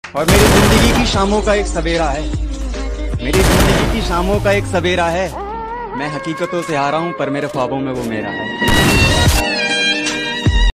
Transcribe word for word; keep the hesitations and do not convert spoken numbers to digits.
और मेरी जिंदगी की शामों का एक सवेरा है, मेरी जिंदगी की शामों का एक सवेरा है। मैं हकीकतों से हारा हूं पर मेरे ख्वाबों में वो मेरा है।